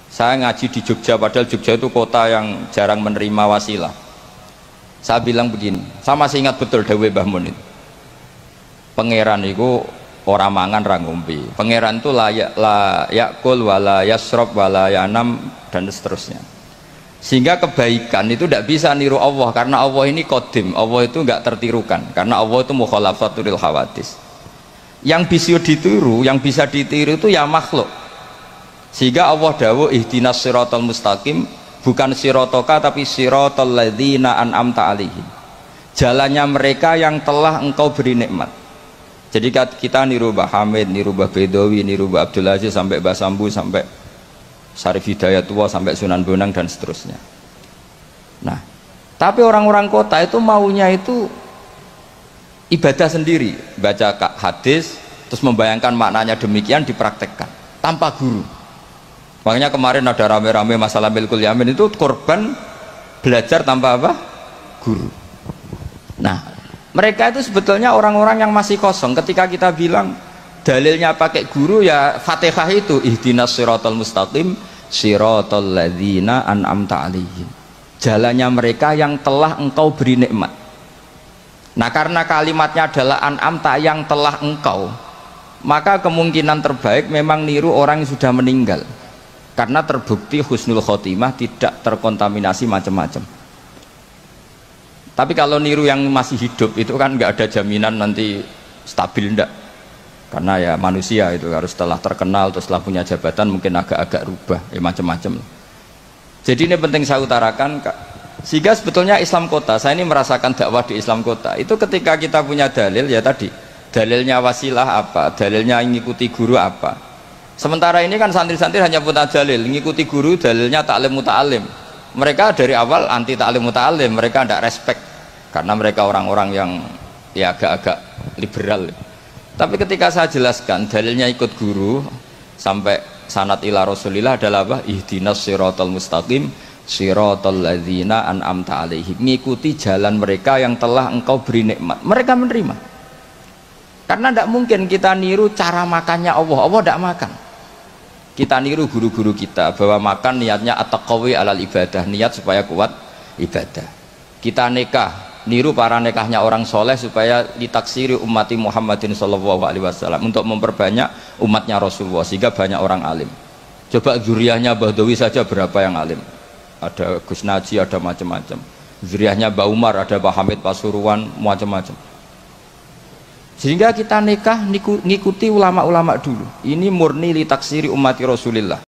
Saya ngaji di Jogja, padahal Jogja itu kota yang jarang menerima wasilah. Saya bilang begini, saya masih ingat betul dawuh Mbah Mun itu. Pangeran itu ora mangan ra ngombe. Pangeran itu la yakul wala yasrob wala yanam dan seterusnya. Sehingga kebaikan itu tidak bisa niru Allah, karena Allah ini qadim, Allah itu enggak tertirukan, karena Allah itu mukhalafatul hawadis. Yang bisa ditiru, yang bisa ditiru itu ya makhluk. Sehingga Allah dawuh ihdinas siratal mustaqim, bukan sirotoka tapi siratal ladzina an'amta alaihim, jalannya mereka yang telah engkau beri nikmat. Jadi kita niru Mbah Hamid, niru Mbah Bedowi, niru Mbah Abdul Aziz, sampai Mbah Sambu, sampai Syarif Hidayatullah, sampai Sunan Bonang dan seterusnya. Nah, tapi orang-orang kota itu maunya itu ibadah sendiri, baca hadis terus membayangkan maknanya demikian, dipraktekkan tanpa guru. Makanya kemarin ada rame-rame masalah milkul yamin, itu korban belajar tanpa apa? Guru. Nah, mereka itu sebetulnya orang-orang yang masih kosong. Ketika kita bilang dalilnya pakai guru, ya Fatihah itu ihdinas siratal mustaqim siratal ladzina an'amta alaihim, jalannya mereka yang telah engkau beri nikmat. Nah, karena kalimatnya adalah an'amta, yang telah engkau, maka kemungkinan terbaik memang niru orang yang sudah meninggal, karena terbukti husnul khotimah, tidak terkontaminasi macam-macam. Tapi kalau niru yang masih hidup itu kan nggak ada jaminan nanti stabil, enggak, karena ya manusia itu harus setelah terkenal terus setelah punya jabatan mungkin agak-agak rubah ya macam-macam. Jadi ini penting saya utarakan, sehingga sebetulnya Islam kota, saya ini merasakan dakwah di Islam kota itu ketika kita punya dalil, ya tadi dalilnya wasilah apa, dalilnya ngikuti guru apa. Sementara ini kan santri-santri hanya punya dalil ngikuti guru, dalilnya taklim muta'alim. Mereka dari awal anti taklim muta'alim, mereka tidak respect karena mereka orang-orang yang ya agak-agak liberal. Tapi ketika saya jelaskan dalilnya ikut guru sampai sanad ila Rasulillah adalah apa? Ihdinas siratal mustaqim siratal ladzina an'amta alaihim, ngikuti jalan mereka yang telah engkau beri nikmat. Mereka menerima. Karena tidak mungkin kita niru cara makannya Allah. Allah tidak makan. Kita niru guru-guru kita bahwa makan niatnya at-taqawi alal ibadah, niat supaya kuat ibadah. Kita nikah, niru para nikahnya orang soleh supaya ditaksiri ummati Muhammadin sallallahu alaihi wasallam, untuk memperbanyak umatnya Rasulullah sehingga banyak orang alim. Coba zuriyahnya Bahdawi saja berapa yang alim, ada Gus Naji, ada macam-macam. Zuriyahnya Mbah Umar, ada Pak Hamid Pasuruan, macam-macam. Sehingga kita nikah ngikuti ulama-ulama dulu. Ini murni li taksiri ummati Rasulillah.